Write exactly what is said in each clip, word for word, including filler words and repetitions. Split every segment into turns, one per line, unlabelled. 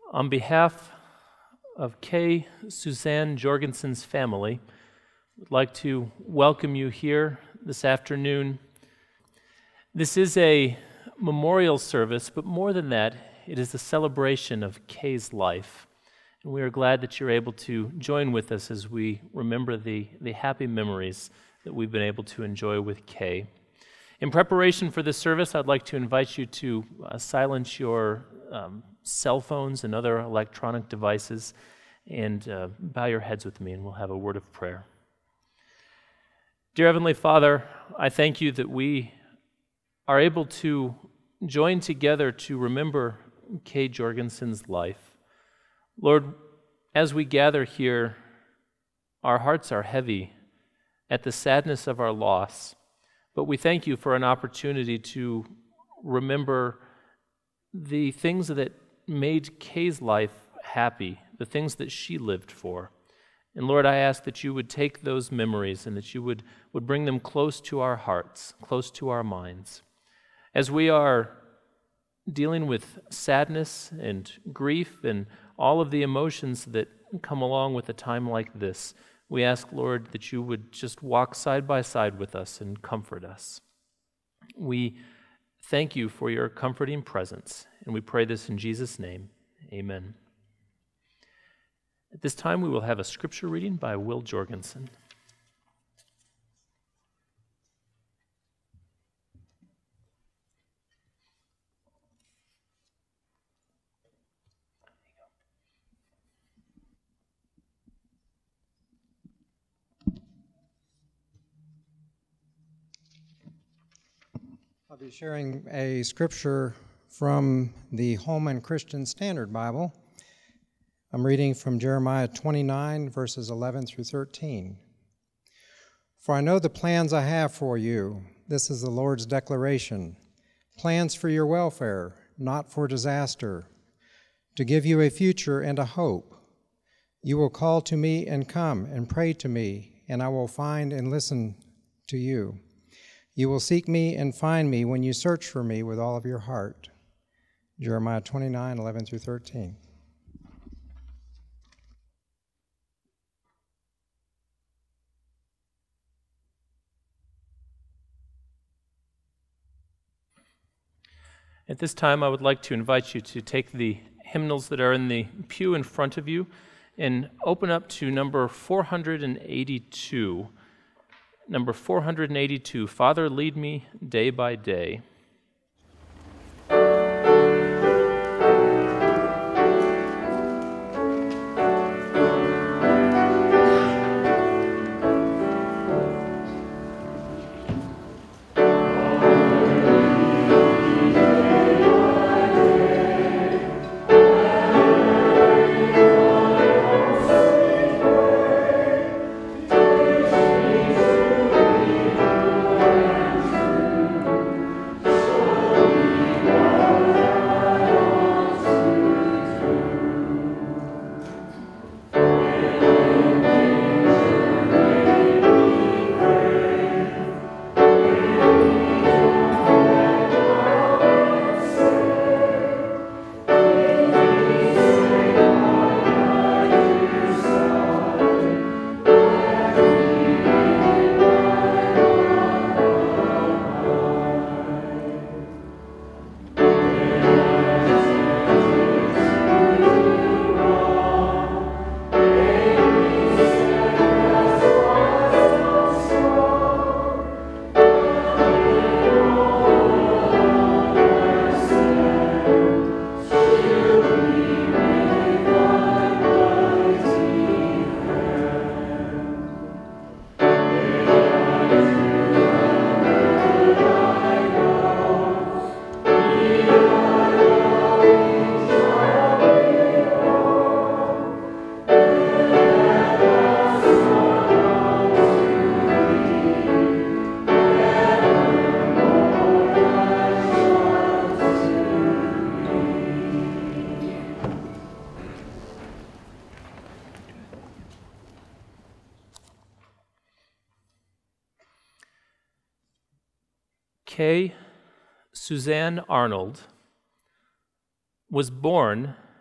On behalf of Kay, Suzanne, Jorgensen's family, I'd like to welcome you here this afternoon. This is a memorial service, but more than that, it is a celebration of Kay's life. And we are glad that you're able to join with us as we remember the, the happy memories that we've been able to enjoy with Kay. In preparation for this service, I'd like to invite you to uh, silence your um, cell phones and other electronic devices and uh, bow your heads with me, and we'll have a word of prayer. Dear Heavenly Father, I thank you that we are able to join together to remember Kay Jorgensen's life. Lord, as we gather here, our hearts are heavy at the sadness of our loss, but we thank you for an opportunity to remember the things that made Kay's life happy, the things that she lived for. And Lord, I ask that you would take those memories and that you would, would bring them close to our hearts, close to our minds. As we are dealing with sadness and grief and all of the emotions that come along with a time like this, we ask, Lord, that you would just walk side by side with us and comfort us. We thank you for your comforting presence, and we pray this in Jesus' name. Amen. At this time, we will have a scripture reading by Will Jorgensen.
I'll be sharing a scripture from the Holman Christian Standard Bible. I'm reading from Jeremiah twenty-nine, verses eleven through thirteen. For I know the plans I have for you. This is the Lord's declaration. Plans for your welfare, not for disaster, to give you a future and a hope. You will call to me and come and pray to me, and I will find and listen to you. You will seek me and find me when you search for me with all of your heart. Jeremiah twenty-nine, eleven through thirteen.
At this time, I would like to invite you to take the hymnals that are in the pew in front of you and open up to number four hundred eighty-two. Number four hundred eighty-two, Father, Lead Me Day by Day. Kay Suzanne Arnold was born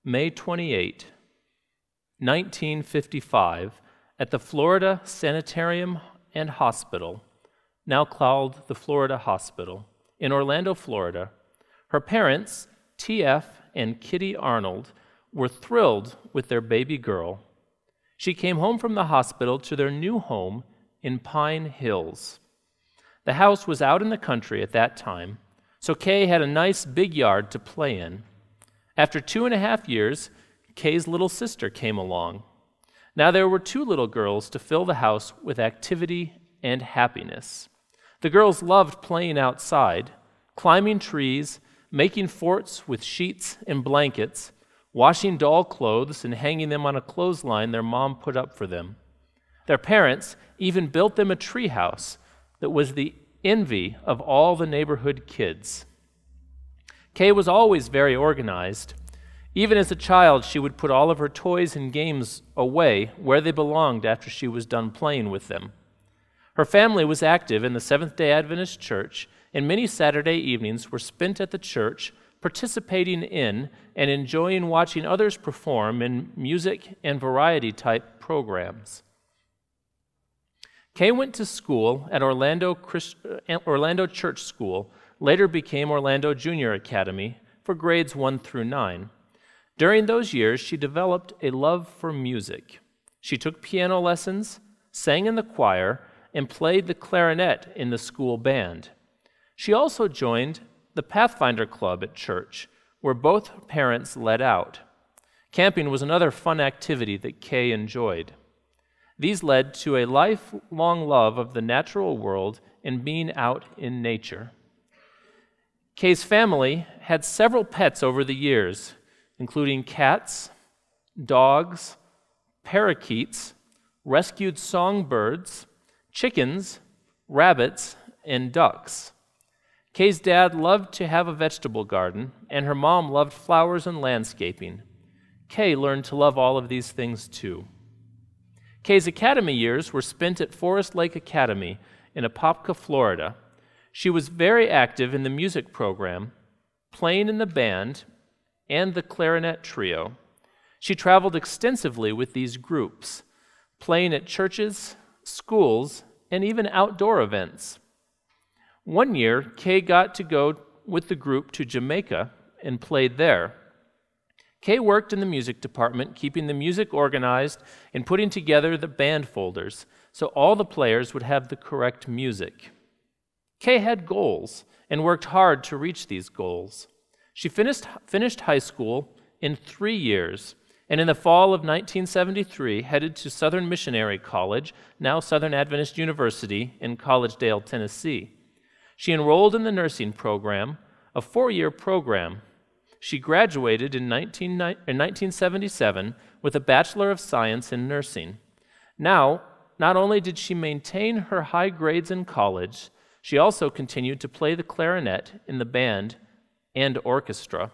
May twenty-eighth, nineteen fifty-five, at the Florida Sanitarium and Hospital, now called the Florida Hospital, in Orlando, Florida. Her parents, T F and Kitty Arnold, were thrilled with their baby girl. She came home from the hospital to their new home in Pine Hills. The house was out in the country at that time, so Kay had a nice big yard to play in. After two and a half years, Kay's little sister came along. Now there were two little girls to fill the house with activity and happiness. The girls loved playing outside, climbing trees, making forts with sheets and blankets, washing doll clothes and hanging them on a clothesline their mom put up for them. Their parents even built them a treehouse that was the envy of all the neighborhood kids. Kay was always very organized. Even as a child, she would put all of her toys and games away where they belonged after she was done playing with them. Her family was active in the Seventh-day Adventist Church, and many Saturday evenings were spent at the church participating in and enjoying watching others perform in music and variety-type programs. Kay went to school at Orlando, Christ- Orlando Church School, later became Orlando Junior Academy, for grades one through nine. During those years, she developed a love for music. She took piano lessons, sang in the choir, and played the clarinet in the school band. She also joined the Pathfinder Club at church, where both parents led out. Camping was another fun activity that Kay enjoyed. These led to a lifelong love of the natural world and being out in nature. Kay's family had several pets over the years, including cats, dogs, parakeets, rescued songbirds, chickens, rabbits, and ducks. Kay's dad loved to have a vegetable garden, and her mom loved flowers and landscaping. Kay learned to love all of these things too. Kay's academy years were spent at Forest Lake Academy in Apopka, Florida. She was very active in the music program, playing in the band and the clarinet trio. She traveled extensively with these groups, playing at churches, schools, and even outdoor events. One year, Kay got to go with the group to Jamaica and played there. Kay worked in the music department, keeping the music organized and putting together the band folders so all the players would have the correct music. Kay had goals and worked hard to reach these goals. She finished, finished high school in three years, and in the fall of nineteen seventy-three headed to Southern Missionary College, now Southern Adventist University in Collegedale, Tennessee. She enrolled in the nursing program, a four-year program. She graduated in nineteen seventy-seven with a Bachelor of Science in Nursing. Now, not only did she maintain her high grades in college, she also continued to play the clarinet in the band and orchestra.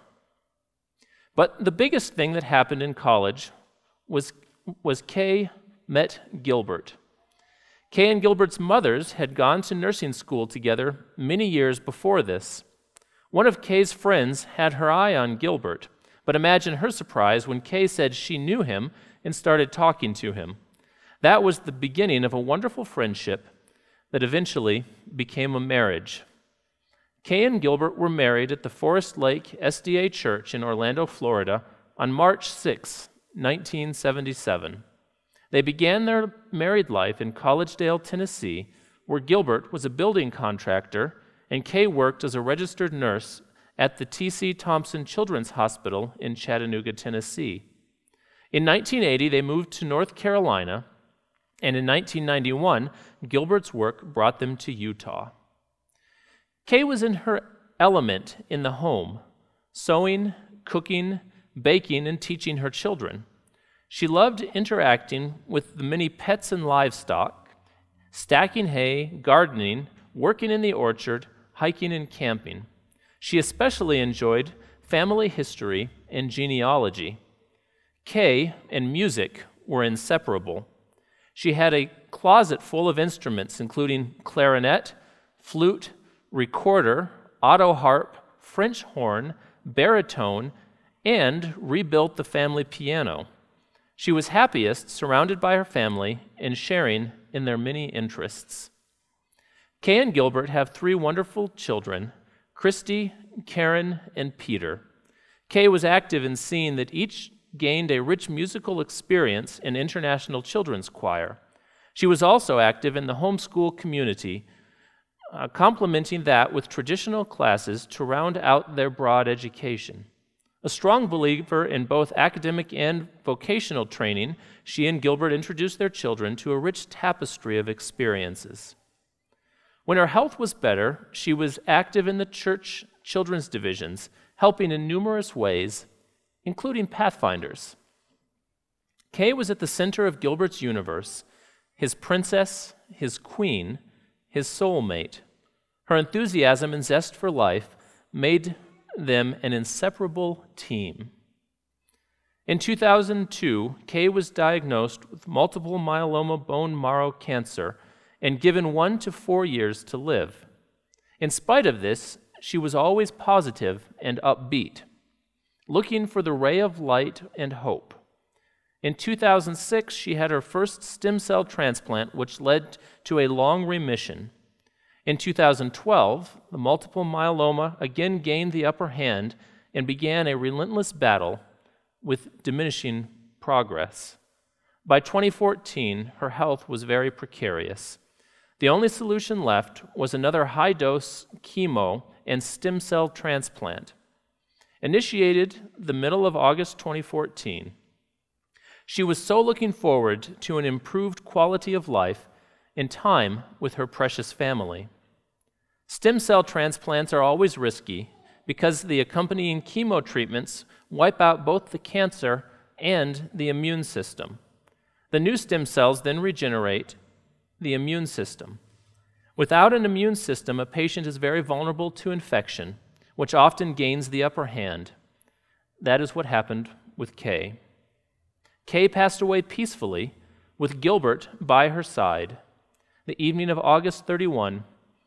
But the biggest thing that happened in college was, was Kay met Gilbert. Kay and Gilbert's mothers had gone to nursing school together many years before this. One of Kay's friends had her eye on Gilbert, but imagine her surprise when Kay said she knew him and started talking to him. That was the beginning of a wonderful friendship that eventually became a marriage. Kay and Gilbert were married at the Forest Lake S D A Church in Orlando, Florida, on March sixth, nineteen seventy-seven. They began their married life in Collegedale, Tennessee, where Gilbert was a building contractor and Kay worked as a registered nurse at the T C Thompson Children's Hospital in Chattanooga, Tennessee. In nineteen eighty, they moved to North Carolina, and in nineteen ninety-one, Gilbert's work brought them to Utah. Kay was in her element in the home, sewing, cooking, baking, and teaching her children. She loved interacting with the many pets and livestock, stacking hay, gardening, working in the orchard, hiking and camping. She especially enjoyed family history and genealogy. Kay and music were inseparable. She had a closet full of instruments, including clarinet, flute, recorder, auto harp, French horn, baritone, and rebuilt the family piano. She was happiest surrounded by her family and sharing in their many interests. Kay and Gilbert have three wonderful children, Christy, Karen, and Peter. Kay was active in seeing that each gained a rich musical experience in International Children's Choir. She was also active in the homeschool community, uh, complementing that with traditional classes to round out their broad education. A strong believer in both academic and vocational training, she and Gilbert introduced their children to a rich tapestry of experiences. When her health was better, she was active in the church children's divisions, helping in numerous ways, including Pathfinders. Kay was at the center of Gilbert's universe, his princess, his queen, his soulmate. Her enthusiasm and zest for life made them an inseparable team. In two thousand two, Kay was diagnosed with multiple myeloma bone marrow cancer and given one to four years to live. In spite of this, she was always positive and upbeat, looking for the ray of light and hope. In two thousand six, she had her first stem cell transplant, which led to a long remission. In two thousand twelve, the multiple myeloma again gained the upper hand and began a relentless battle with diminishing progress. By twenty fourteen, her health was very precarious. The only solution left was another high-dose chemo and stem cell transplant. Initiated the middle of August twenty fourteen, she was so looking forward to an improved quality of life and time with her precious family. Stem cell transplants are always risky because the accompanying chemo treatments wipe out both the cancer and the immune system. The new stem cells then regenerate the immune system. Without an immune system, a patient is very vulnerable to infection, which often gains the upper hand. That is what happened with Kay. Kay passed away peacefully with Gilbert by her side the evening of August thirty-first,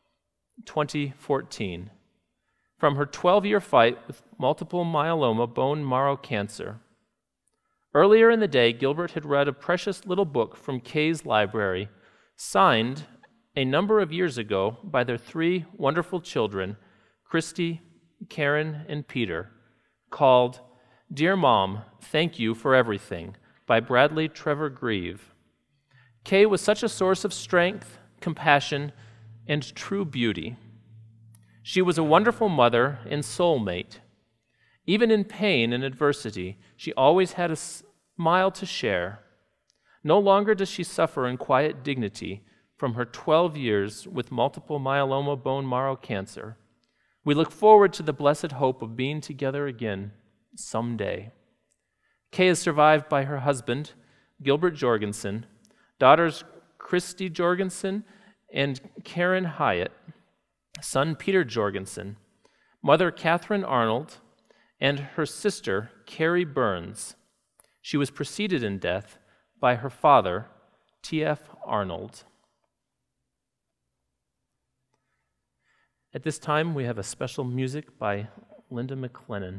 twenty fourteen, from her twelve-year fight with multiple myeloma bone marrow cancer. Earlier in the day, Gilbert had read a precious little book from Kay's library, signed a number of years ago by their three wonderful children, Christy, Karen, and Peter, called Dear Mom, Thank You for Everything, by Bradley Trevor Grieve. Kay was such a source of strength, compassion, and true beauty. She was a wonderful mother and soulmate. Even in pain and adversity, she always had a smile to share. No longer does she suffer in quiet dignity from her twelve years with multiple myeloma bone marrow cancer. We look forward to the blessed hope of being together again someday. Kay is survived by her husband, Gilbert Jorgensen, daughters Christy Jorgensen and Karen Hyatt, son Peter Jorgensen, mother Catherine Arnold, and her sister Carrie Burns. She was preceded in death by her father, T F Arnold. At this time, we have a special music by Linda McLennan.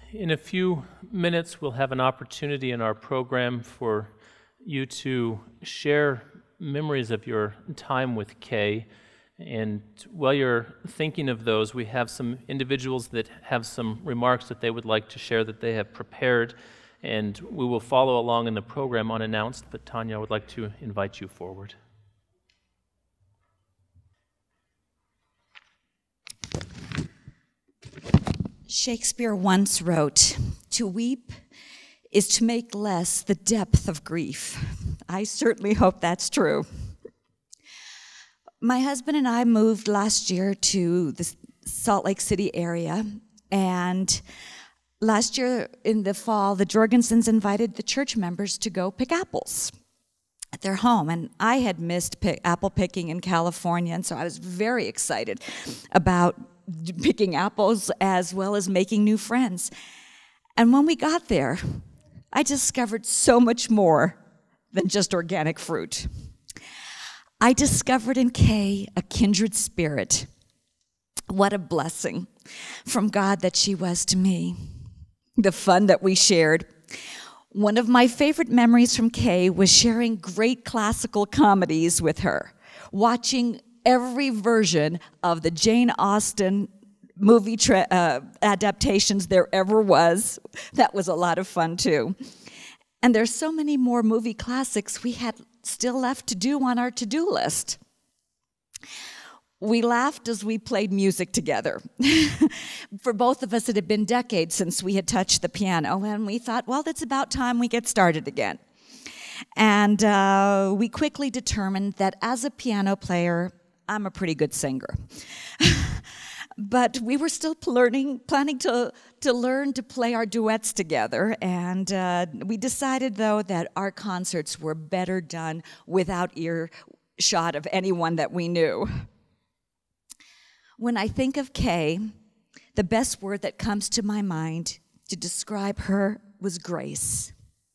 In a few minutes, we'll have an opportunity in our program for you to share memories of your time with Kay. And while you're thinking of those, we have some individuals that have some remarks that they would like to share that they have prepared, and we will follow along in the program unannounced, but Tanya, I would like to invite you forward.
Shakespeare once wrote, "To weep is to make less the depth of grief." I certainly hope that's true. My husband and I moved last year to the Salt Lake City area, and last year in the fall, the Jorgensens invited the church members to go pick apples at their home, and I had missed pick, apple picking in California, and so I was very excited about picking apples as well as making new friends. And when we got there, I discovered so much more than just organic fruit. I discovered in Kay a kindred spirit. What a blessing from God that she was to me. The fun that we shared. One of my favorite memories from Kay was sharing great classical comedies with her, watching every version of the Jane Austen movie tra- uh, adaptations there ever was. That was a lot of fun too. And there's so many more movie classics we had still left to do on our to-do list. We laughed as we played music together. For both of us, it had been decades since we had touched the piano, and we thought, well, it's about time we get started again. And uh, we quickly determined that as a piano player, I'm a pretty good singer. But we were still learning, planning to, to learn to play our duets together, and uh, we decided, though, that our concerts were better done without earshot of anyone that we knew. When I think of Kay, the best word that comes to my mind to describe her was grace.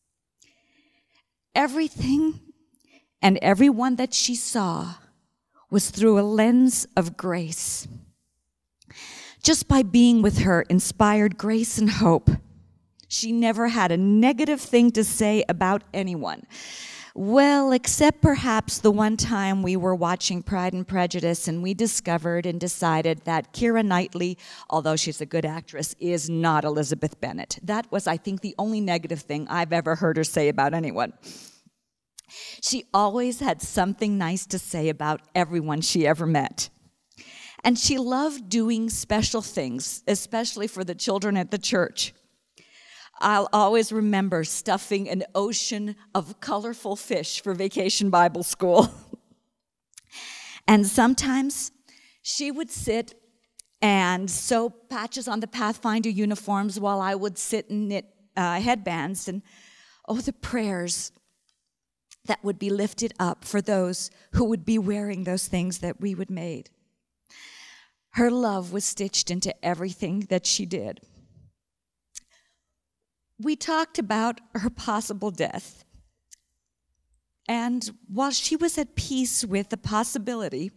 Everything and everyone that she saw was through a lens of grace. Just by being with her inspired grace and hope. She never had a negative thing to say about anyone. Well, except perhaps the one time we were watching Pride and Prejudice and we discovered and decided that Keira Knightley, although she's a good actress, is not Elizabeth Bennet. That was, I think, the only negative thing I've ever heard her say about anyone. She always had something nice to say about everyone she ever met. And she loved doing special things, especially for the children at the church. I'll always remember stuffing an ocean of colorful fish for Vacation Bible School. And sometimes she would sit and sew patches on the Pathfinder uniforms while I would sit and knit uh, headbands. And oh, the prayers that would be lifted up for those who would be wearing those things that we would made. Her love was stitched into everything that she did. We talked about her possible death. And while she was at peace with the possibility,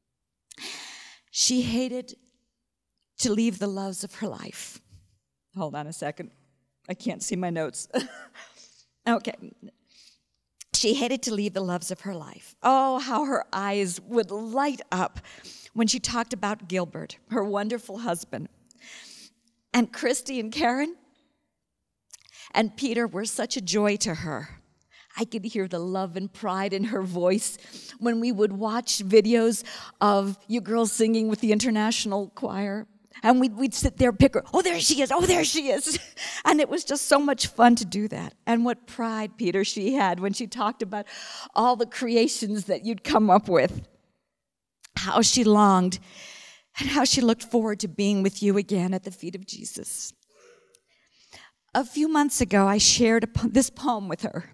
she hated to leave the loves of her life. Hold on a second. I can't see my notes. Okay. She hated to leave the loves of her life. Oh, how her eyes would light up when she talked about Gilbert, her wonderful husband. And Christy and Karen and Peter were such a joy to her. I could hear the love and pride in her voice when we would watch videos of you girls singing with the international choir. And we'd, we'd sit there, pick her, oh, there she is, oh, there she is. And it was just so much fun to do that. And what pride, Peter, she had when she talked about all the creations that you'd come up with. How she longed and how she looked forward to being with you again at the feet of Jesus. A few months ago, I shared a, this poem with her.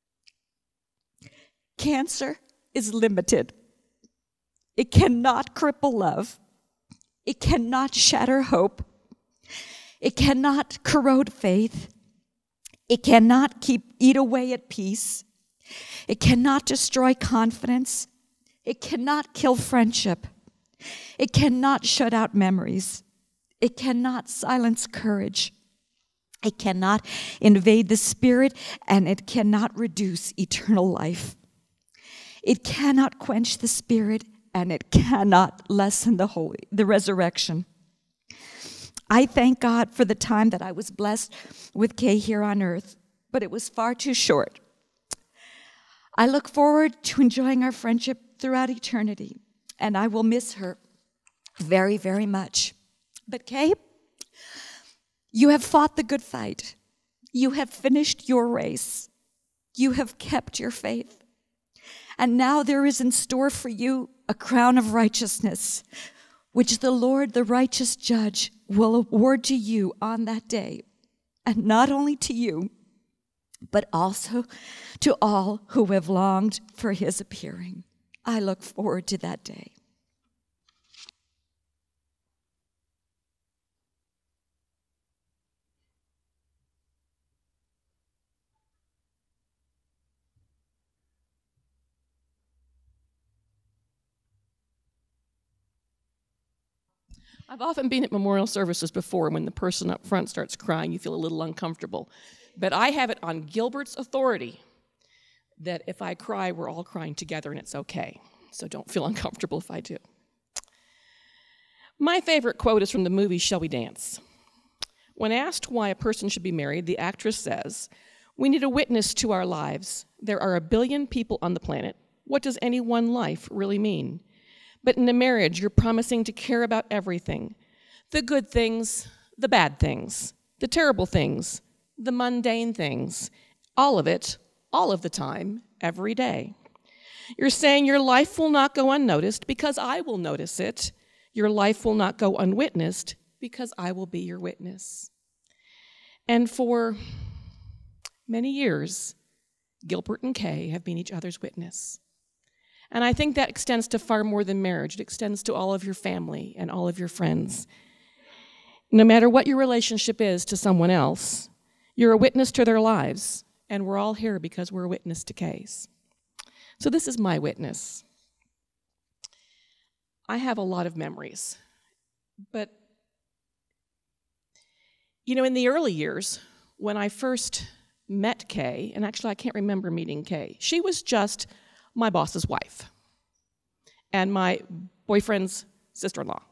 Cancer is limited. It cannot cripple love. It cannot shatter hope. It cannot corrode faith. It cannot keep eat away at peace. It cannot destroy confidence. It cannot kill friendship. It cannot shut out memories. It cannot silence courage. It cannot invade the spirit, and it cannot reduce eternal life. It cannot quench the spirit, and it cannot lessen the holy, the resurrection. I thank God for the time that I was blessed with Kay here on earth, but it was far too short. I look forward to enjoying our friendship throughout eternity, and I will miss her very, very much. But Kay, you have fought the good fight. You have finished your race. You have kept your faith. And now there is in store for you a crown of righteousness, which the Lord, the righteous judge, will award to you on that day. And not only to you, but also to all who have longed for his appearing. I look forward to that day.
I've often been at memorial services before. When the person up front starts crying, you feel a little uncomfortable. But I have it on Gilbert's authority that if I cry, we're all crying together and it's okay. So don't feel uncomfortable if I do. My favorite quote is from the movie Shall We Dance? When asked why a person should be married, the actress says, "We need a witness to our lives. There are a billion people on the planet. What does any one life really mean? But in a marriage, you're promising to care about everything. The good things, the bad things, the terrible things, the mundane things, all of it, all of the time, every day. You're saying your life will not go unnoticed because I will notice it. Your life will not go unwitnessed because I will be your witness." And for many years, Gilbert and Kay have been each other's witness. And I think that extends to far more than marriage. It extends to all of your family and all of your friends. No matter what your relationship is to someone else, you're a witness to their lives, and we're all here because we're a witness to Kay's. So this is my witness. I have a lot of memories, but you know, in the early years, when I first met Kay, and actually I can't remember meeting Kay, she was just my boss's wife and my boyfriend's sister-in-law.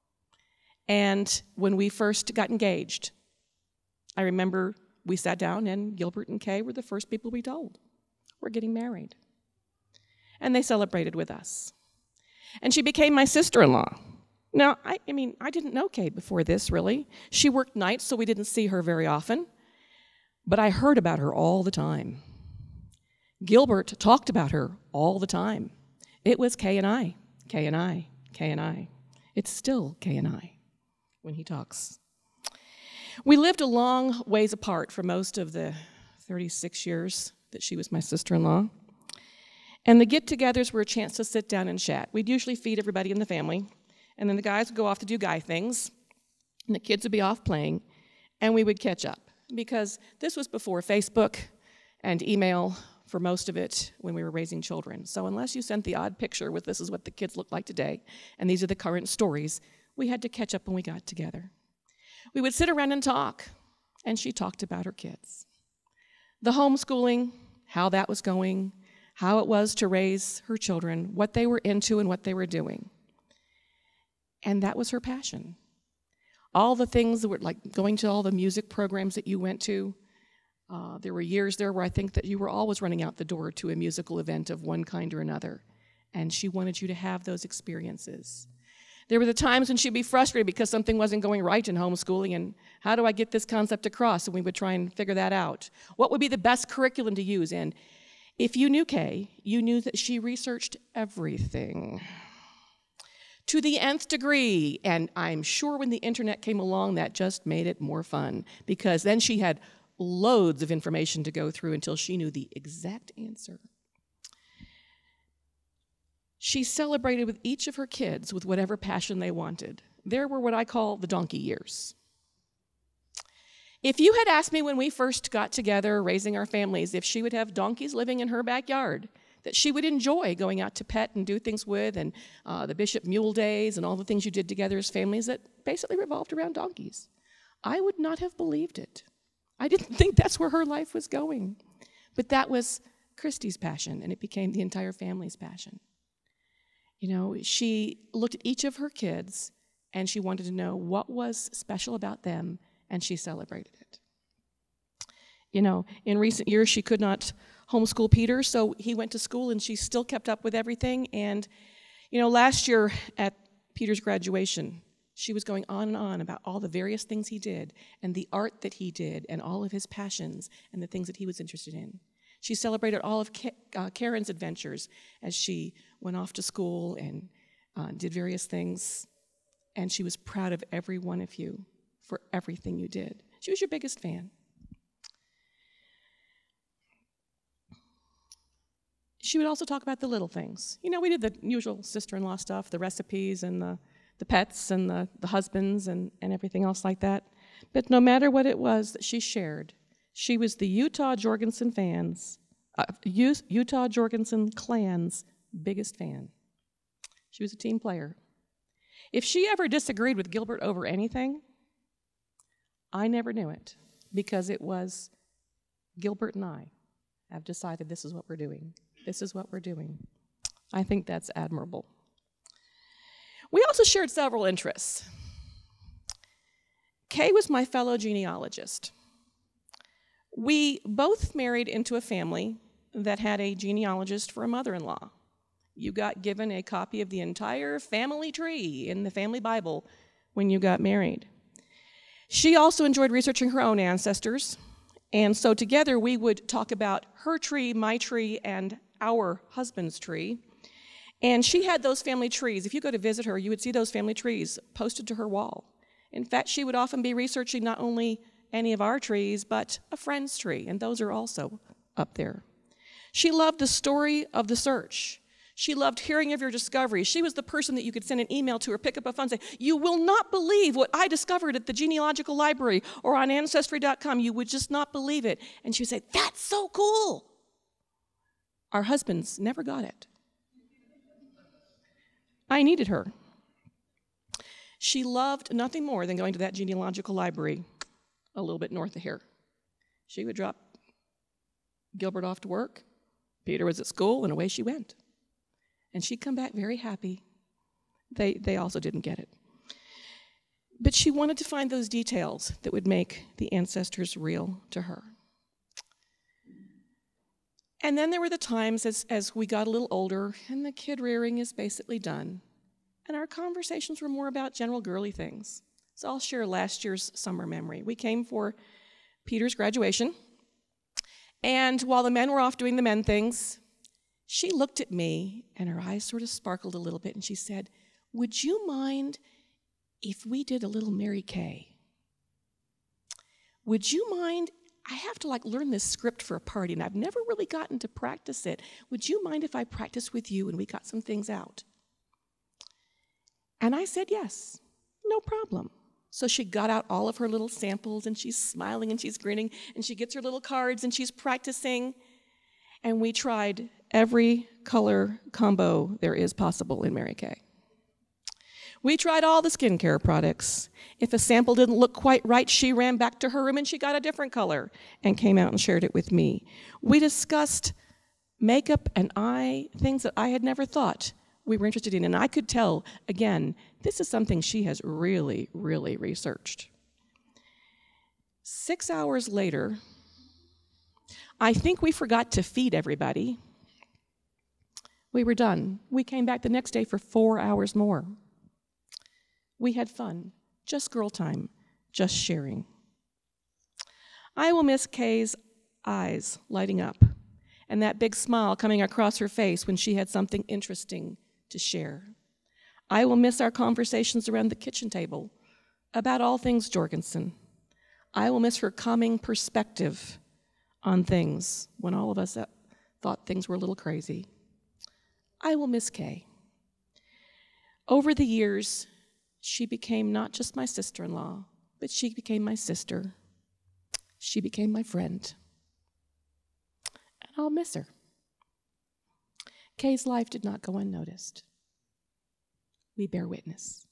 And when we first got engaged, I remember we sat down and Gilbert and Kay were the first people we told, we're getting married. And they celebrated with us. And she became my sister-in-law. Now, I, I mean, I didn't know Kay before this, really. She worked nights, so we didn't see her very often. But I heard about her all the time. Gilbert talked about her all the time. It was Kay and I, Kay and I, Kay and I. It's still Kay and I when he talks. We lived a long ways apart for most of the thirty-six years that she was my sister-in-law. And the get-togethers were a chance to sit down and chat. We'd usually feed everybody in the family, and then the guys would go off to do guy things, and the kids would be off playing, and we would catch up. Because this was before Facebook and email, for most of it when we were raising children. So unless you sent the odd picture with this is what the kids look like today, and these are the current stories, we had to catch up when we got together. We would sit around and talk, and she talked about her kids. The homeschooling, how that was going, how it was to raise her children, what they were into and what they were doing. And that was her passion. All the things that were like going to all the music programs that you went to. Uh, there were years there where I think that you were always running out the door to a musical event of one kind or another, and she wanted you to have those experiences. There were the times when she'd be frustrated because something wasn't going right in homeschooling, and how do I get this concept across? And we would try and figure that out. What would be the best curriculum to use? And if you knew Kay, you knew that she researched everything to the nth degree, and I'm sure when the internet came along, that just made it more fun, because then she had loads of information to go through until she knew the exact answer. She celebrated with each of her kids with whatever passion they wanted. There were what I call the donkey years. If you had asked me when we first got together, raising our families, if she would have donkeys living in her backyard, that she would enjoy going out to pet and do things with, and uh, the Bishop Mule Days and all the things you did together as families that basically revolved around donkeys, I would not have believed it. I didn't think that's where her life was going. But that was Christy's passion, and it became the entire family's passion. You know, she looked at each of her kids, and she wanted to know what was special about them, and she celebrated it. You know, in recent years, she could not homeschool Peter, so he went to school, and she still kept up with everything. And, you know, last year at Peter's graduation, she was going on and on about all the various things he did, and the art that he did, and all of his passions, and the things that he was interested in. She celebrated all of uh, Karen's adventures as she went off to school and uh, did various things, and she was proud of every one of you for everything you did. She was your biggest fan. She would also talk about the little things. You know, we did the usual sister-in-law stuff, the recipes and the, the pets and the, the husbands and, and everything else like that. But no matter what it was that she shared, she was the Utah Jorgensen fans, uh, Utah Jorgensen clan's biggest fan. She was a team player. If she ever disagreed with Gilbert over anything, I never knew it, because it was Gilbert and I have decided this is what we're doing. This is what we're doing. I think that's admirable. We also shared several interests. Kay was my fellow genealogist. We both married into a family that had a genealogist for a mother-in-law. You got given a copy of the entire family tree in the family Bible when you got married. She also enjoyed researching her own ancestors, and so together we would talk about her tree, my tree, and our husband's tree. And she had those family trees. If you go to visit her, you would see those family trees posted to her wall. In fact, she would often be researching not only any of our trees, but a friend's tree, and those are also up there. She loved the story of the search. She loved hearing of your discoveries. She was the person that you could send an email to or pick up a phone and say, "You will not believe what I discovered at the genealogical library or on ancestry dot com. You would just not believe it." And she would say, "That's so cool." Our husbands never got it. I needed her. She loved nothing more than going to that genealogical library a little bit north of here. She would drop Gilbert off to work. Peter was at school, and away she went. And she'd come back very happy. They, they also didn't get it. But she wanted to find those details that would make the ancestors real to her. And then there were the times as, as we got a little older, and the kid rearing is basically done, and our conversations were more about general girly things. So I'll share last year's summer memory. We came for Peter's graduation, and while the men were off doing the men things, she looked at me, and her eyes sort of sparkled a little bit, and she said, "Would you mind if we did a little Mary Kay? Would you mind? I have to like learn this script for a party, and I've never really gotten to practice it. Would you mind if I practiced with you and we got some things out?" And I said yes, no problem. So she got out all of her little samples, and she's smiling and she's grinning, and she gets her little cards and she's practicing. And we tried every color combo there is possible in Mary Kay. We tried all the skincare products. If a sample didn't look quite right, she ran back to her room and she got a different color and came out and shared it with me. We discussed makeup and eye, things that I had never thought we were interested in. And I could tell, again, this is something she has really, really researched. Six hours later, I think we forgot to feed everybody. We were done. We came back the next day for four hours more. We had fun, just girl time, just sharing. I will miss Kay's eyes lighting up and that big smile coming across her face when she had something interesting to share. I will miss our conversations around the kitchen table about all things Jorgensen. I will miss her calming perspective on things when all of us thought things were a little crazy. I will miss Kay. Over the years, she became not just my sister-in-law, but she became my sister. She became my friend. And I'll miss her. Kay's life did not go unnoticed. We bear witness.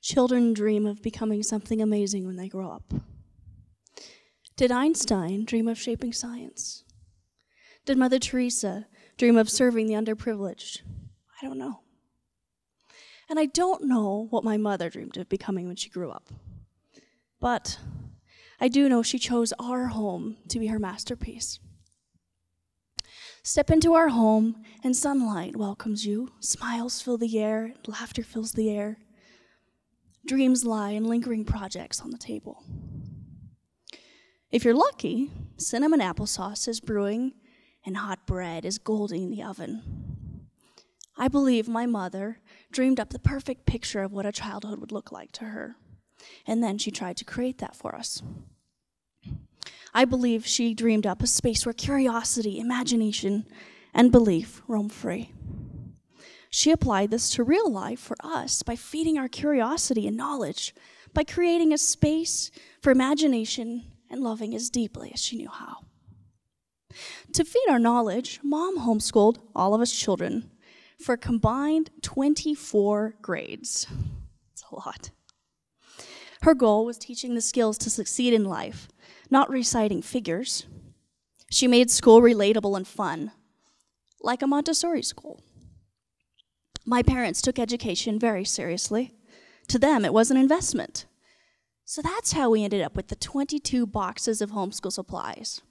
Children dream of becoming something amazing when they grow up. Did Einstein dream of shaping science? Did Mother Teresa dream of serving the underprivileged? I don't know. And I don't know what my mother dreamed of becoming when she grew up. But I do know she chose our home to be her masterpiece. Step into our home and sunlight welcomes you. Smiles fill the air, laughter fills the air. Dreams lie in lingering projects on the table. If you're lucky, cinnamon applesauce is brewing and hot bread is goldening the oven. I believe my mother dreamed up the perfect picture of what a childhood would look like to her, and then she tried to create that for us. I believe she dreamed up a space where curiosity, imagination, and belief roam free. She applied this to real life for us by feeding our curiosity and knowledge, by creating a space for imagination and loving as deeply as she knew how. To feed our knowledge, Mom homeschooled all of us children for a combined twenty-four grades. It's a lot. Her goal was teaching the skills to succeed in life, not reciting figures. She made school relatable and fun, like a Montessori school. My parents took education very seriously. To them, it was an investment. So that's how we ended up with the twenty-two boxes of homeschool supplies.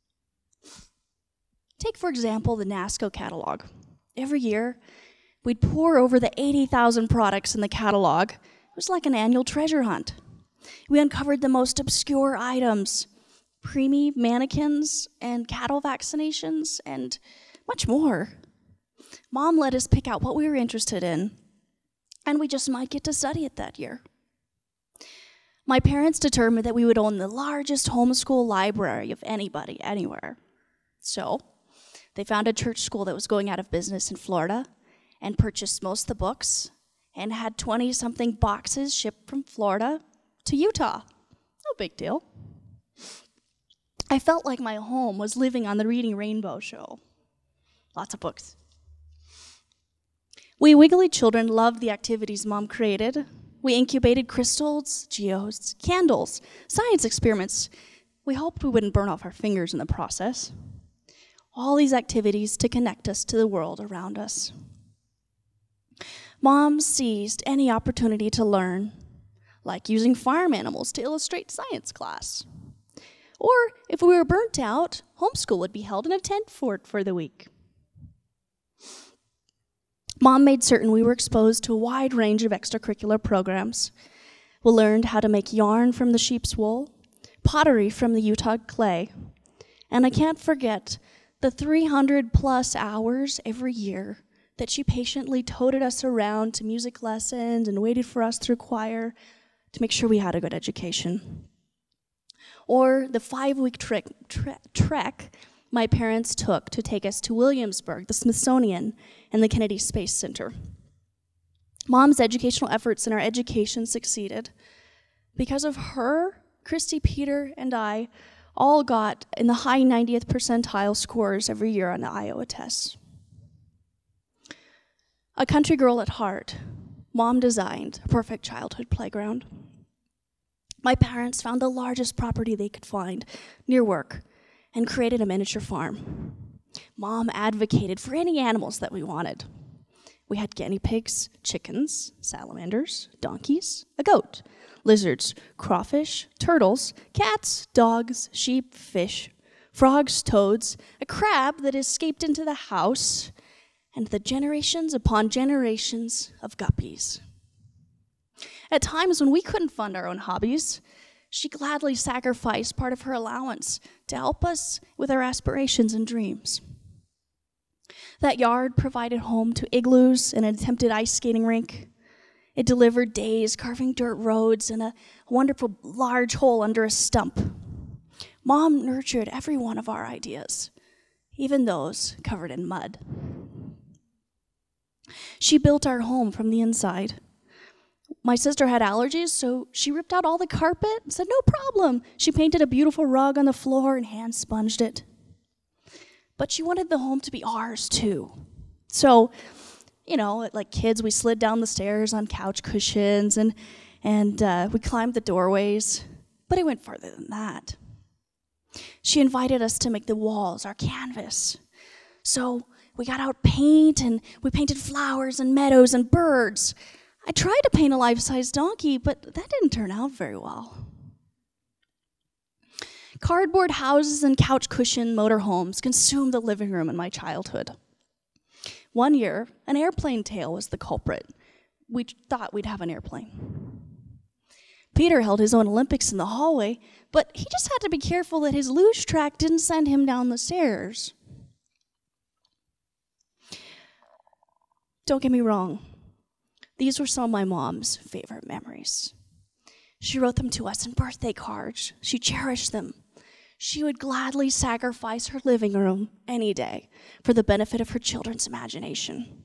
Take, for example, the NASCO catalog. Every year, we'd pore over the eighty thousand products in the catalog. It was like an annual treasure hunt. We uncovered the most obscure items, preemie mannequins and cattle vaccinations, and much more. Mom let us pick out what we were interested in, and we just might get to study it that year. My parents determined that we would own the largest homeschool library of anybody, anywhere. So they found a church school that was going out of business in Florida and purchased most of the books and had twenty-something boxes shipped from Florida to Utah. No big deal. I felt like my home was living on the Reading Rainbow show. Lots of books. We wiggly children loved the activities Mom created. We incubated crystals, geodes, candles, science experiments. We hoped we wouldn't burn off our fingers in the process. All these activities to connect us to the world around us. Mom seized any opportunity to learn, like using farm animals to illustrate science class. Or if we were burnt out, homeschool would be held in a tent fort for the week. Mom made certain we were exposed to a wide range of extracurricular programs. We learned how to make yarn from the sheep's wool, pottery from the Utah clay, and I can't forget the three hundred plus hours every year that she patiently toted us around to music lessons and waited for us through choir to make sure we had a good education. Or the five-week trek, tre- trek my parents took to take us to Williamsburg, the Smithsonian, and the Kennedy Space Center. Mom's educational efforts in our education succeeded. Because of her, Christy, Peter, and I all got in the high ninetieth percentile scores every year on the Iowa tests. A country girl at heart, Mom designed a perfect childhood playground. My parents found the largest property they could find near work and created a miniature farm. Mom advocated for any animals that we wanted. We had guinea pigs, chickens, salamanders, donkeys, a goat, lizards, crawfish, turtles, cats, dogs, sheep, fish, frogs, toads, a crab that escaped into the house, and the generations upon generations of guppies. At times when we couldn't fund our own hobbies, she gladly sacrificed part of her allowance to help us with our aspirations and dreams. That yard provided home to igloos and an attempted ice skating rink. It delivered days carving dirt roads and a wonderful large hole under a stump. Mom nurtured every one of our ideas, even those covered in mud. She built our home from the inside. My sister had allergies, so she ripped out all the carpet and said, no problem. She painted a beautiful rug on the floor and hand sponged it. But she wanted the home to be ours, too. So you know, like kids, we slid down the stairs on couch cushions and, and uh, we climbed the doorways, but it went farther than that. She invited us to make the walls our canvas. So we got out paint and we painted flowers and meadows and birds. I tried to paint a life-size donkey, but that didn't turn out very well. Cardboard houses and couch cushion motorhomes consumed the living room in my childhood. One year, an airplane tail was the culprit. We thought we'd have an airplane. Peter held his own Olympics in the hallway, but he just had to be careful that his luge track didn't send him down the stairs. Don't get me wrong. These were some of my mom's favorite memories. She wrote them to us in birthday cards. She cherished them. She would gladly sacrifice her living room any day for the benefit of her children's imagination.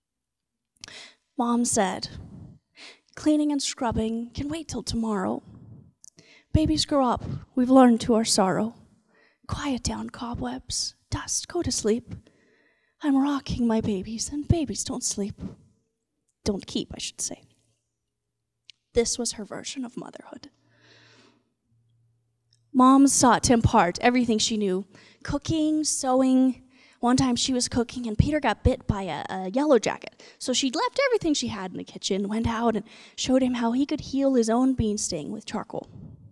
Mom said, "Cleaning and scrubbing can wait till tomorrow. Babies grow up, we've learned to our sorrow. Quiet down, cobwebs, dust, go to sleep. I'm rocking my babies, and babies don't sleep. Don't keep, I should say." This was her version of motherhood. Mom sought to impart everything she knew. Cooking, sewing. One time she was cooking and Peter got bit by a, a yellow jacket. So she left everything she had in the kitchen, went out and showed him how he could heal his own bean sting with charcoal.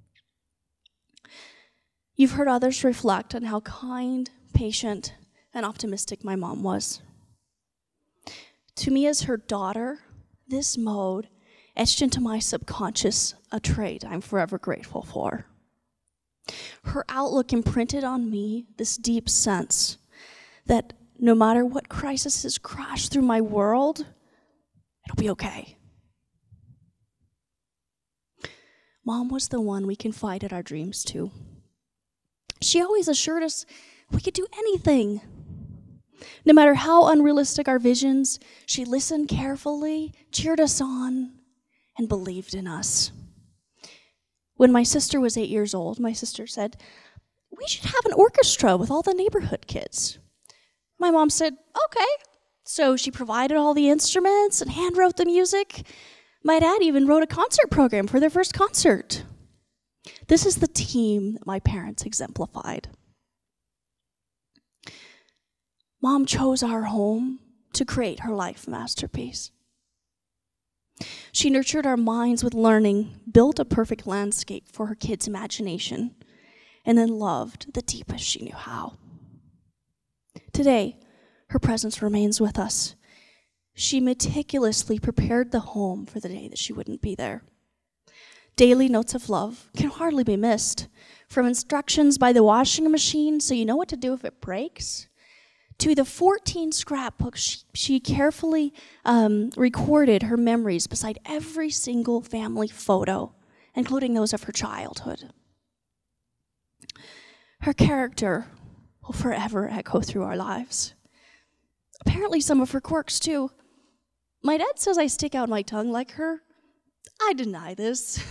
You've heard others reflect on how kind, patient, and optimistic my mom was. To me as her daughter, this mode etched into my subconscious a trait I'm forever grateful for. Her outlook imprinted on me this deep sense that no matter what crisis has crashed through my world, it'll be okay. Mom was the one we confided our dreams to. She always assured us we could do anything. No matter how unrealistic our visions, she listened carefully, cheered us on, and believed in us. When my sister was eight years old, my sister said, "We should have an orchestra with all the neighborhood kids." My mom said, "Okay." So she provided all the instruments and hand wrote the music. My dad even wrote a concert program for their first concert. This is the team that my parents exemplified. Mom chose our home to create her life masterpiece. She nurtured our minds with learning, built a perfect landscape for her kids' imagination, and then loved the deepest she knew how. Today, her presence remains with us. She meticulously prepared the home for the day that she wouldn't be there. Daily notes of love can hardly be missed, from instructions by the washing machine so you know what to do if it breaks, to the fourteen scrapbooks she, she carefully um, recorded her memories beside every single family photo, including those of her childhood. Her character will forever echo through our lives. Apparently some of her quirks too. My dad says I stick out my tongue like her. I deny this.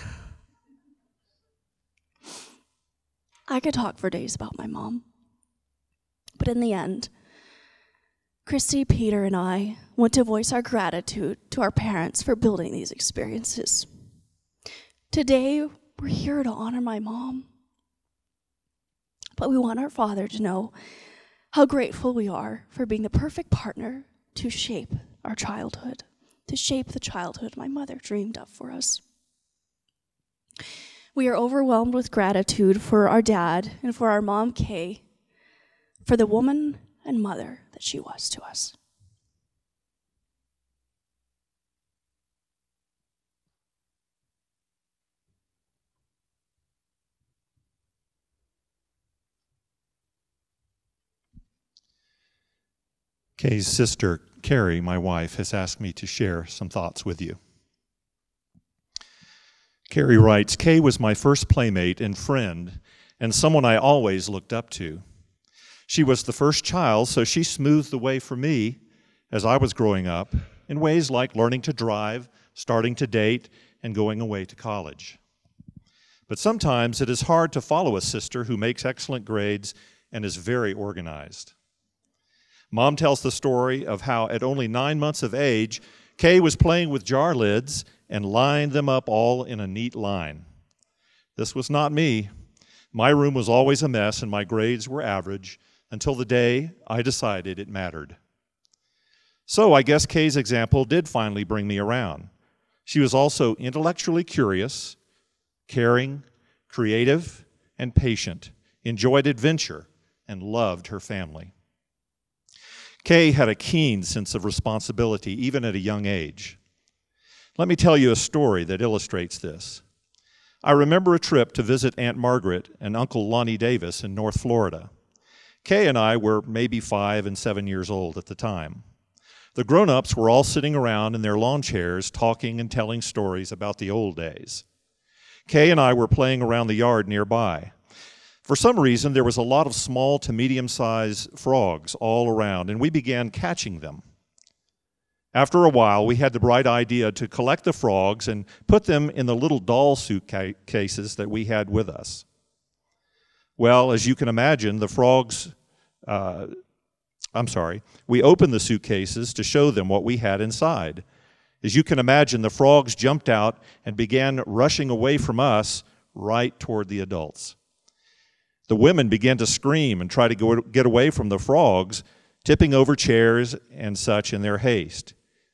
I could talk for days about my mom. But in the end, Christy, Peter, and I want to voice our gratitude to our parents for building these experiences. Today, we're here to honor my mom. But we want our father to know how grateful we are for being the perfect partner to shape our childhood, to shape the childhood my mother dreamed of for us. We are overwhelmed with gratitude for our dad and for our mom, Kay, for the woman and mother that she was to us.
Kay's sister, Carrie, my wife, has asked me to share some thoughts with you. Carrie writes, "Kay was my first playmate and friend, and someone I always looked up to. She was the first child, so she smoothed the way for me as I was growing up in ways like learning to drive, starting to date, and going away to college. But sometimes it is hard to follow a sister who makes excellent grades and is very organized. Mom tells the story of how at only nine months of age, Kay was playing with jar lids and lined them up all in a neat line. This was not me. My room was always a mess and my grades were average until the day I decided it mattered. So I guess Kay's example did finally bring me around. She was also intellectually curious, caring, creative, and patient, enjoyed adventure, and loved her family. Kay had a keen sense of responsibility, even at a young age. Let me tell you a story that illustrates this. I remember a trip to visit Aunt Margaret and Uncle Lonnie Davis in North Florida. Kay and I were maybe five and seven years old at the time. The grown-ups were all sitting around in their lawn chairs talking and telling stories about the old days. Kay and I were playing around the yard nearby. For some reason, there was a lot of small to medium-sized frogs all around, and we began catching them. After a while, we had the bright idea to collect the frogs and put them in the little doll suitcases that we had with us. Well, as you can imagine, the frogs, uh, I'm sorry, we opened the suitcases to show them what we had inside. As you can imagine, the frogs jumped out and began rushing away from us right toward the adults. The women began to scream and try to go, get away from the frogs, tipping over chairs and such in their haste.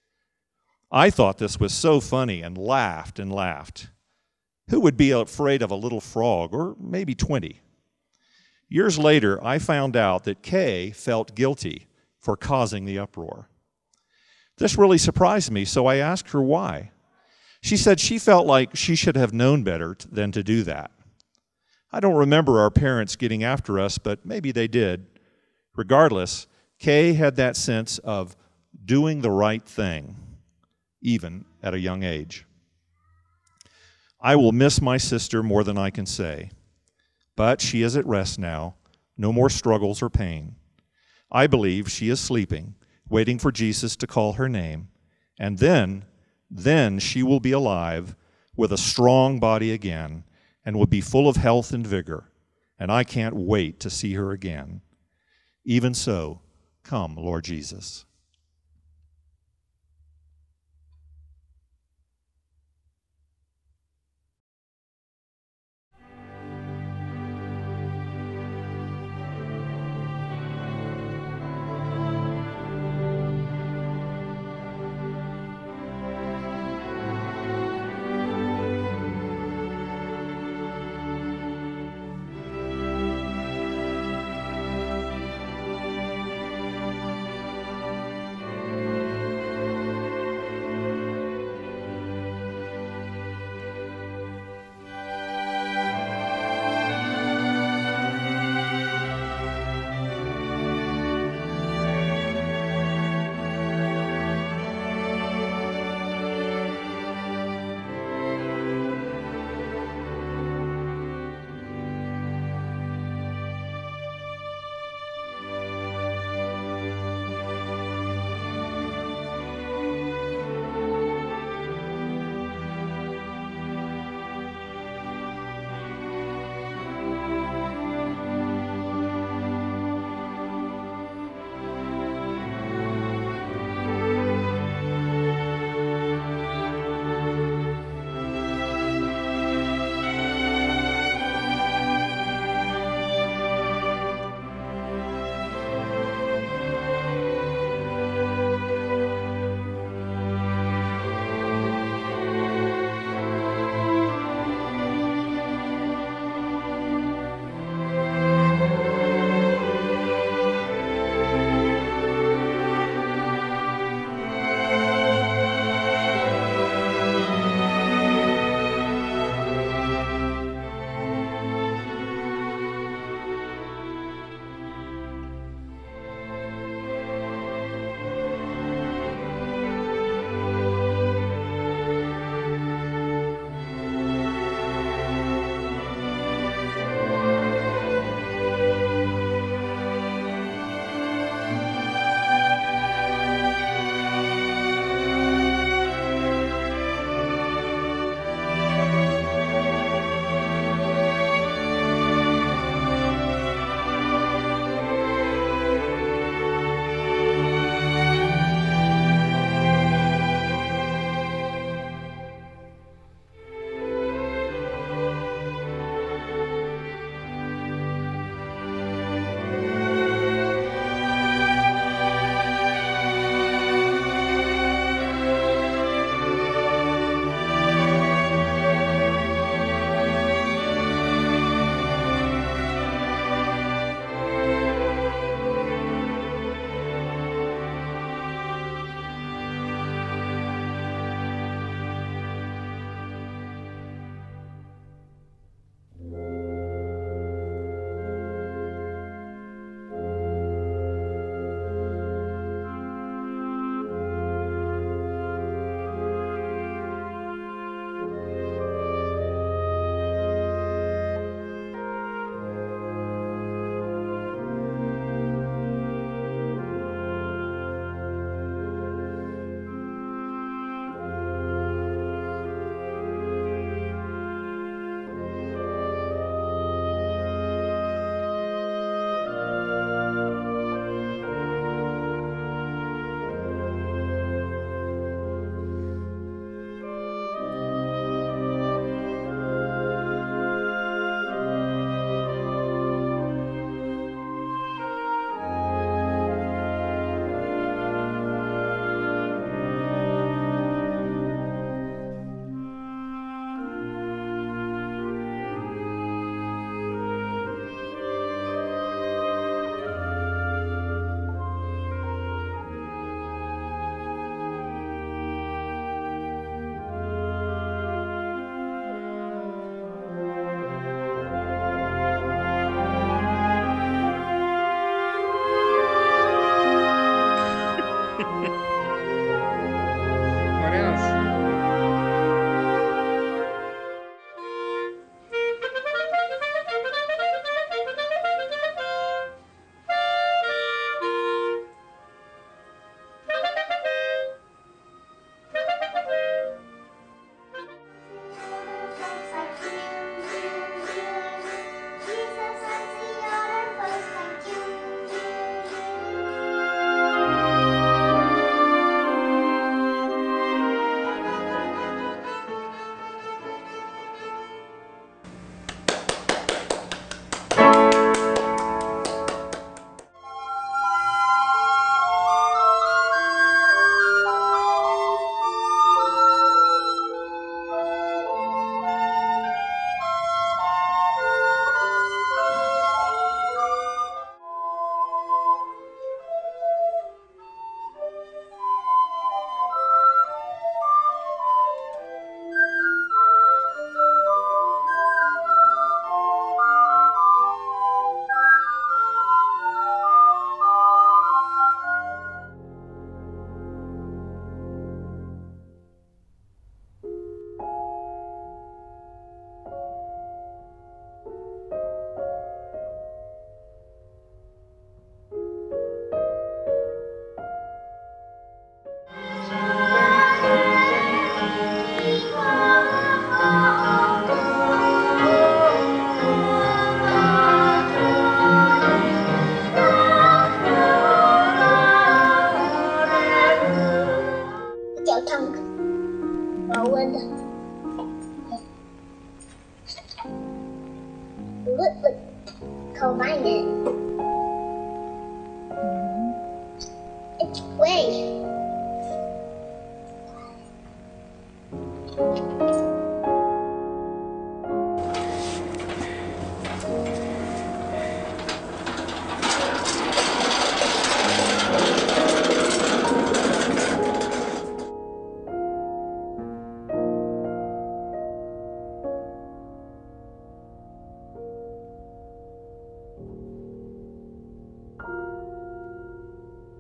I thought this was so funny and laughed and laughed. Who would be afraid of a little frog, or maybe twenty? Years later, I found out that Kay felt guilty for causing the uproar. This really surprised me, so I asked her why. She said she felt like she should have known better than to do that. I don't remember our parents getting after us, but maybe they did. Regardless, Kay had that sense of doing the right thing, even at a young age. I will miss my sister more than I can say, but she is at rest now, no more struggles or pain. I believe she is sleeping, waiting for Jesus to call her name, and then, then she will be alive with a strong body again, and will be full of health and vigor, and I can't wait to see her again. Even so, come, Lord Jesus.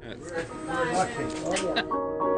We're lucky.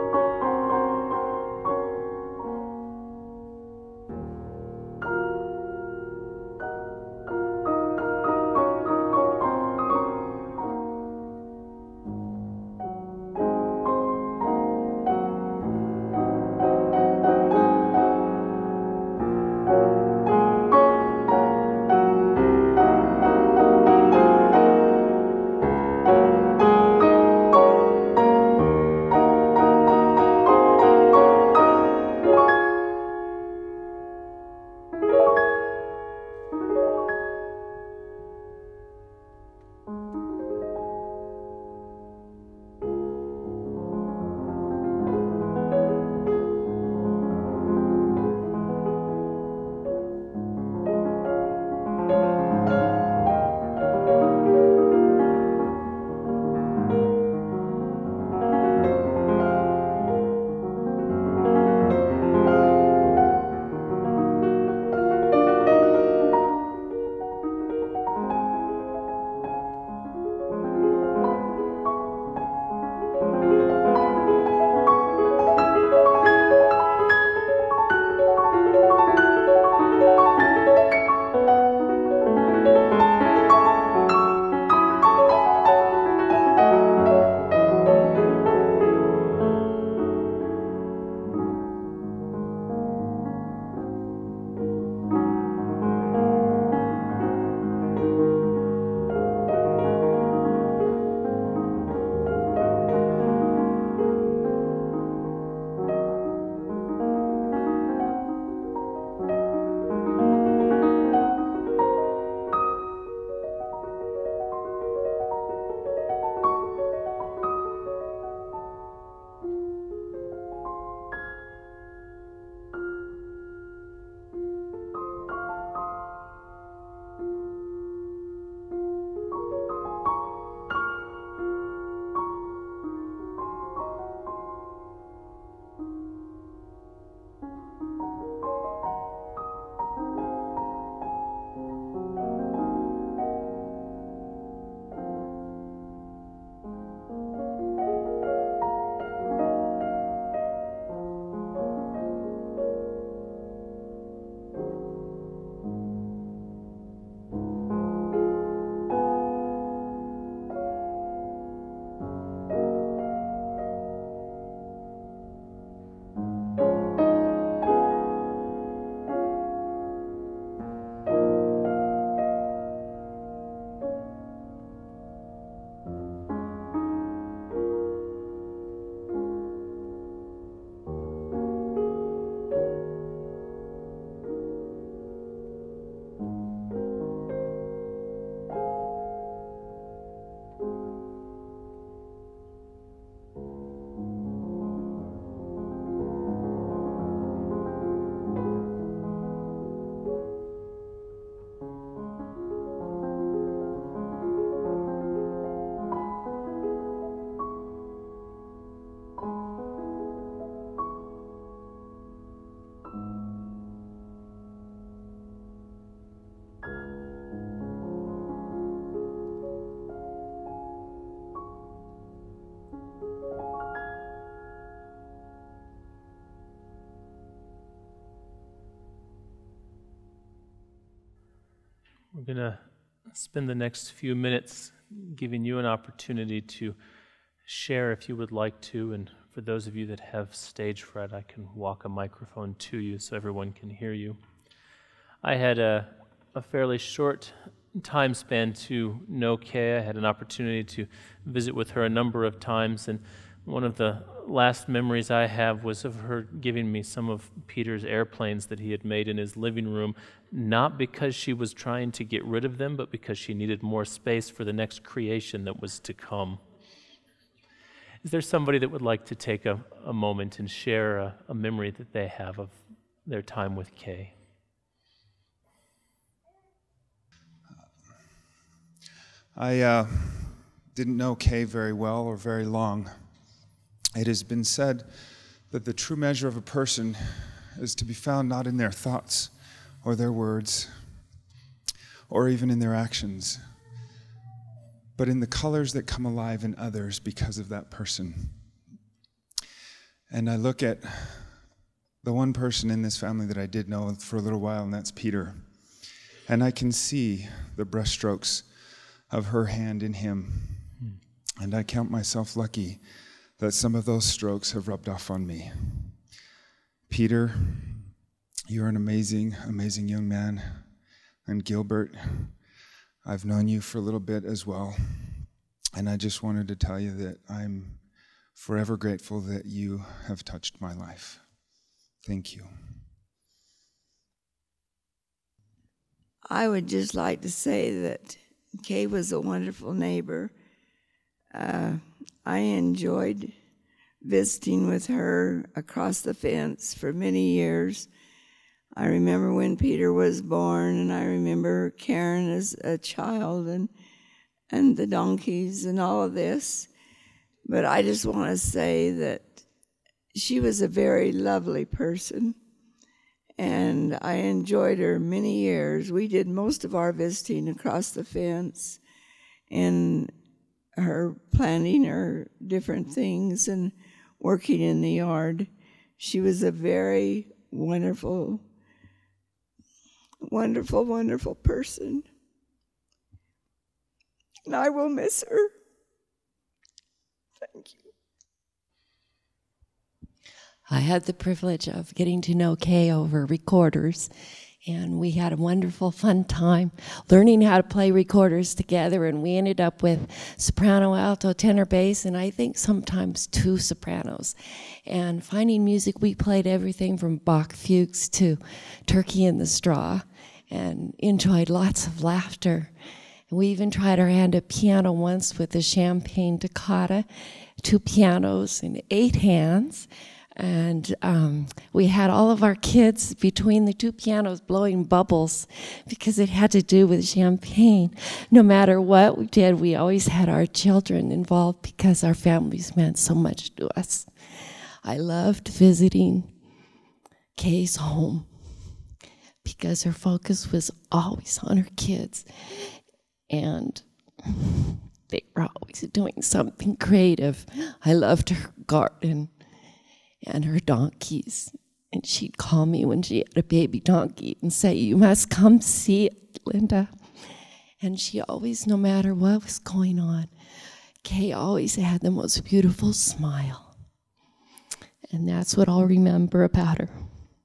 We're going to spend the next few minutes giving you an opportunity to share if you would like to, and for those of you that have stage fright, I can walk a microphone to you so everyone can hear you. I had a, a fairly short time span to know Kay. I had an opportunity to visit with her a number of times, and one of the last memories I have was of her giving me some of Peter's airplanes that he had made in his living room, not because she was trying to get rid of them, but because she needed more space for the next creation that was to come. Is there somebody that would like to take a, a moment and share a, a memory that they have of their time with Kay?
I uh, didn't know Kay very well or very long. It has been said that the true measure of a person is to be found not in their thoughts or their words or even in their actions, but in the colors that come alive in others because of that person. And I look at the one person in this family that I did know for a little while, and that's Peter. And I can see the brushstrokes of her hand in him. Hmm. And I count myself lucky that some of those strokes have rubbed off on me. Peter, you're an amazing, amazing young man. And Gilbert, I've known you for a little bit as well. And I just wanted to tell you that I'm forever grateful that you have touched my life. Thank you.
I would just like to say that Kay was a wonderful neighbor. Uh, I enjoyed visiting with her across the fence for many years. I remember when Peter was born, and I remember Karen as a child, and and the donkeys and all of this. But I just want to say that she was a very lovely person, and I enjoyed her many years. We did most of our visiting across the fence, and her planting her different things and working in the yard. She was a very wonderful, wonderful, wonderful person. And I will miss her. Thank you.
I had the privilege of getting to know Kay over recorders, and we had a wonderful, fun time learning how to play recorders together, and we ended up with soprano, alto, tenor, bass, and I think sometimes two sopranos. And finding music, we played everything from Bach fugues to Turkey in the Straw, and enjoyed lots of laughter. And we even tried our hand at piano once with the Champagne Toccata, two pianos and eight hands. And um, we had all of our kids between the two pianos blowing bubbles because it had to do with champagne. No matter what we did, we always had our children involved because our families meant so much to us. I loved visiting Kay's home because her focus was always on her kids. And they were always doing something creative. I loved her garden and her donkeys. And she'd call me when she had a baby donkey and say, "You must come see it, Linda." And she always, no matter what was going on, Kay always had the most beautiful smile. And that's what I'll remember about her.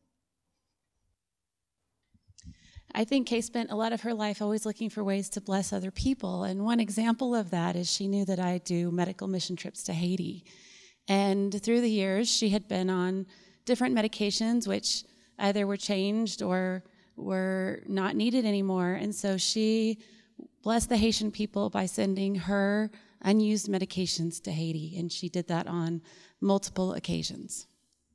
I think Kay spent a lot of her life always looking for ways to bless other people. And one example of that is she knew that I do medical mission trips to Haiti. And through the years, she had been on different medications, which either were changed or were not needed anymore. And so she blessed the Haitian people by sending her unused medications to Haiti. And she did that on multiple occasions.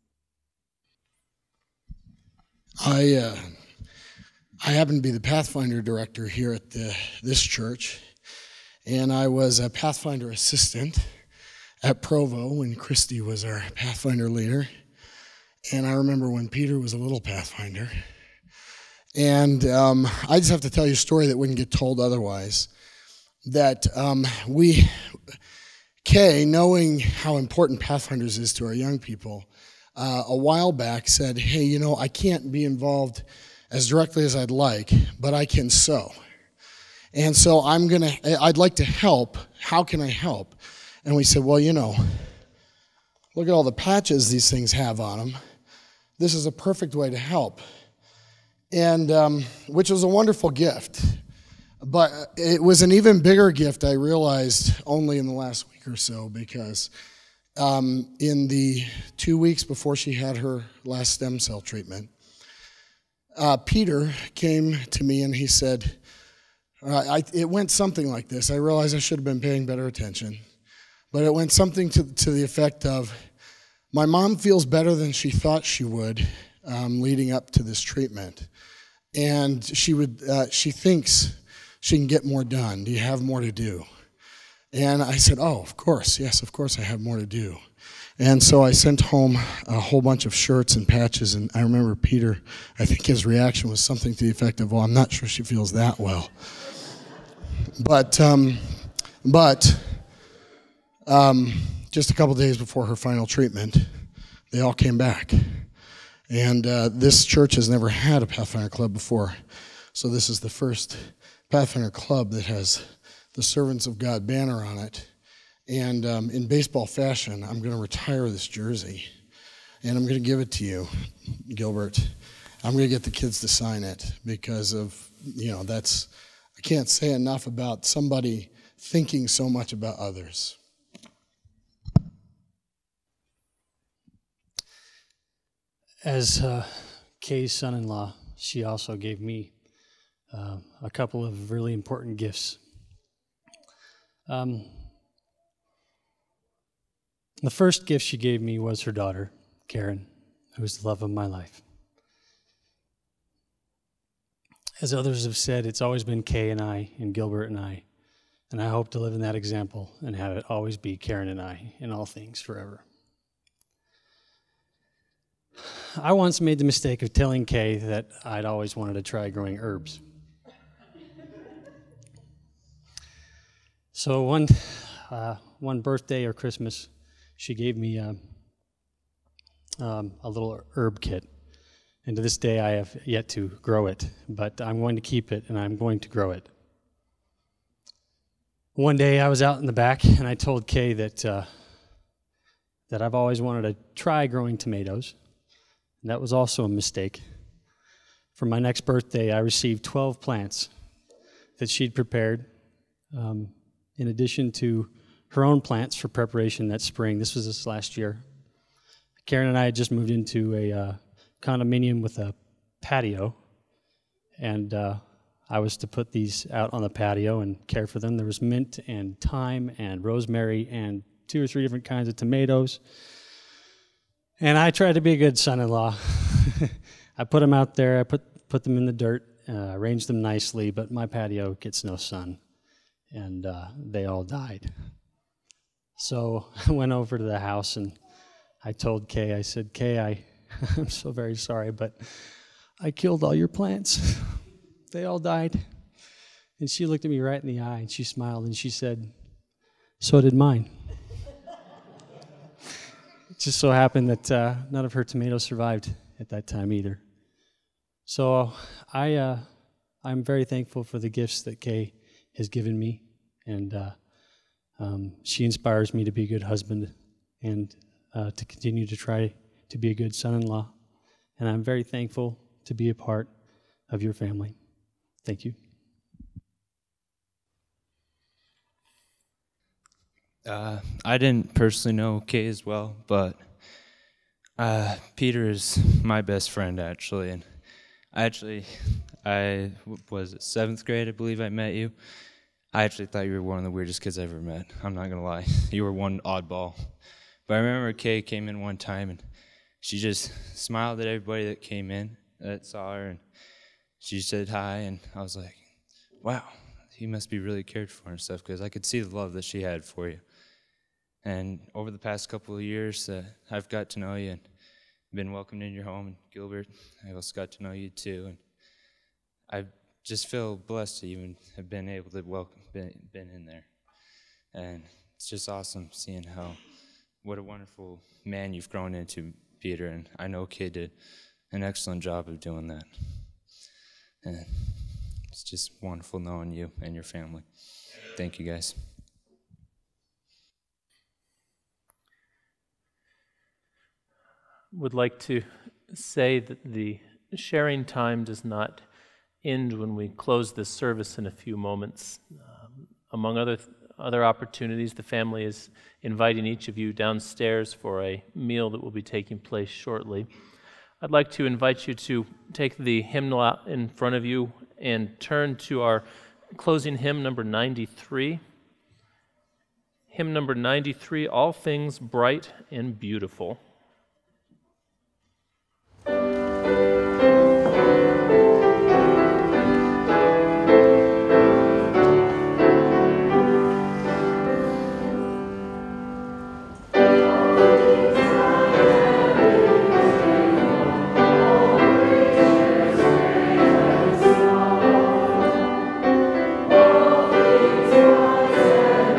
I uh, I happen to be the Pathfinder director here at the, this church. And I was a Pathfinder assistant at Provo when Christy was our Pathfinder leader. And I remember when Peter was a little Pathfinder. And um, I just have to tell you a story that wouldn't get told otherwise. That um, we, Kay, knowing how important Pathfinders is to our young people, uh, a while back said, "Hey, you know, I can't be involved as directly as I'd like, but I can sew. And so I'm gonna, I'd like to help. How can I help?" And we said, "Well, you know, look at all the patches these things have on them. This is a perfect way to help." And um, which was a wonderful gift. But it was an even bigger gift, I realized, only in the last week or so, because um, in the two weeks before she had her last stem cell treatment, uh, Peter came to me and he said, uh, I, it went something like this. I realized I should have been paying better attention. But it went something to, to the effect of, "My mom feels better than she thought she would um, leading up to this treatment. And she would, uh, she thinks she can get more done. Do you have more to do?" And I said, "Oh, of course. Yes, of course I have more to do." And so I sent home a whole bunch of shirts and patches. And I remember Peter, I think his reaction was something to the effect of, "Well, I'm not sure she feels that well." But... Um, But um, just a couple days before her final treatment, they all came back. And uh, this church has never had a Pathfinder Club before. So this is the first Pathfinder Club that has the Servants of God banner on it. And um, in baseball fashion, I'm going to retire this jersey. And I'm going to give it to you, Gilbert. I'm going to get the kids to sign it because of, you know, that's, I can't say enough about somebody thinking so much about others.
As uh, Kay's son-in-law, she also gave me uh, a couple of really important gifts. Um, the first gift she gave me was her daughter, Karen, who is the love of my life. As others have said, it's always been Kay and I and Gilbert and I, and I hope to live in that example and have it always be Karen and I in all things forever. I once made the mistake of telling Kay that I'd always wanted to try growing herbs. So one, uh, one birthday or Christmas, she gave me uh, um, a little herb kit. And to this day, I have yet to grow it, but I'm going to keep it and I'm going to grow it. One day I was out in the back and I told Kay that, uh, that I've always wanted to try growing tomatoes. And that was also a mistake. For my next birthday, I received twelve plants that she'd prepared, um, in addition to her own plants for preparation that spring. This was this last year. Karen and I had just moved into a uh, condominium with a patio, and uh, I was to put these out on the patio and care for them. There was mint and thyme and rosemary and two or three different kinds of tomatoes. And I tried to be a good son-in-law. I put them out there, I put put them in the dirt, uh, arranged them nicely, but my patio gets no sun, and uh, they all died. So I went over to the house and I told Kay, I said, Kay, I, I'm so very sorry, but I killed all your plants. They all died. And she looked at me right in the eye and she smiled and she said, so did mine. It just so happened that uh, none of her tomatoes survived at that time either. So I, uh, I'm very thankful for the gifts that Kay has given me, and uh, um, she inspires me to be a good husband and uh, to continue to try to be a good son-in-law. And I'm very thankful to be a part of your family. Thank you.
Uh, I didn't personally know Kay as well, but uh, Peter is my best friend, actually. And actually, I was it seventh grade, I believe I met you. I actually thought you were one of the weirdest kids I ever met. I'm not going to lie. You were one oddball. But I remember Kay came in one time, and she just smiled at everybody that came in, that saw her, and she said hi, and I was like, wow, he must be really cared for and stuff, because I could see the love that she had for you. And over the past couple of years, uh, I've got to know you and been welcomed in your home. And Gilbert, I also got to know you too. And I just feel blessed to even have been able to welcome, been, been in there. And it's just awesome seeing how, what a wonderful man you've grown into, Peter. And I know Kay did an excellent job of doing that. And it's just wonderful knowing you and your family. Thank you, guys.
Would like to say that the sharing time does not end when we close this service in a few moments. Um, among other th- other opportunities, the family is inviting each of you downstairs for a meal that will be taking place shortly. I'd like to invite you to take the hymnal out in front of you and turn to our closing hymn, number ninety-three. Hymn number ninety-three, All Things Bright and Beautiful.
All things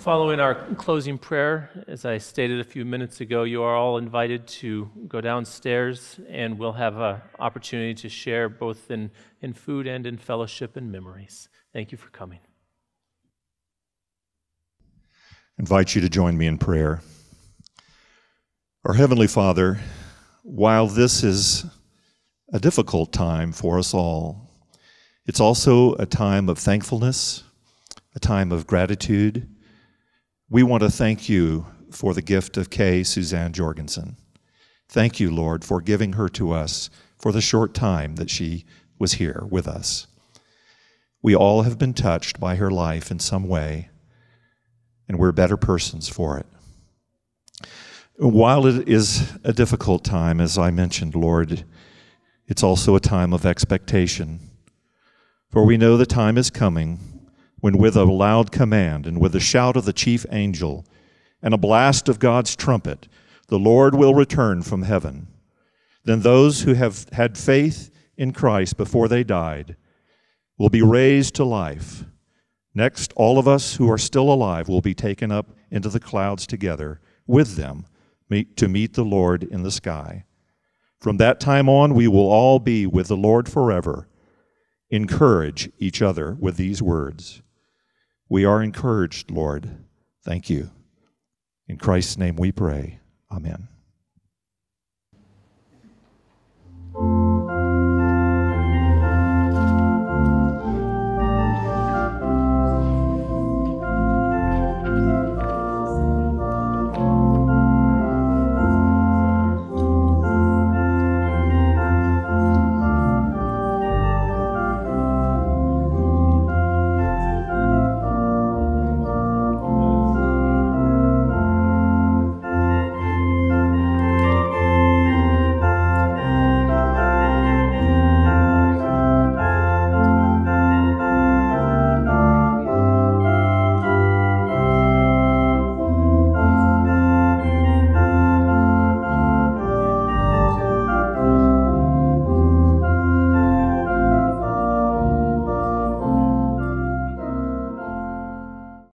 Following our closing prayer, as I stated a few minutes ago, you are all invited to go downstairs, and we'll have an opportunity to share both in, in food and in fellowship and memories. Thank you for coming.
I invite you to join me in prayer. Our Heavenly Father, while this is a difficult time for us all, it's also a time of thankfulness, a time of gratitude. We want to thank you for the gift of Kay Suzanne Jorgensen. Thank you, Lord, for giving her to us for the short time that she was here with us. We all have been touched by her life in some way, and we're better persons for it. While it is a difficult time, as I mentioned, Lord, it's also a time of expectation. For we know the time is coming when with a loud command and with the shout of the chief angel and a blast of God's trumpet, the Lord will return from heaven. Then those who have had faith in Christ before they died will be raised to life. Next, all of us who are still alive will be taken up into the clouds together with them to meet the Lord in the sky. From that time on, we will all be with the Lord forever. Encourage each other with these words. We are encouraged, Lord. Thank you. In Christ's name we pray. Amen.